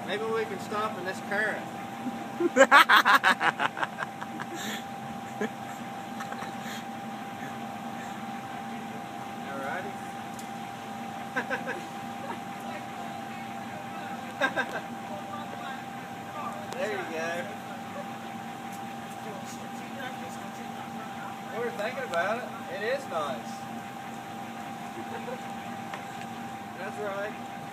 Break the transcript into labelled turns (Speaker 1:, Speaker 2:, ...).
Speaker 1: Maybe we can stop in this current. Alrighty. There you go. We were thinking about it. It is nice. That's right.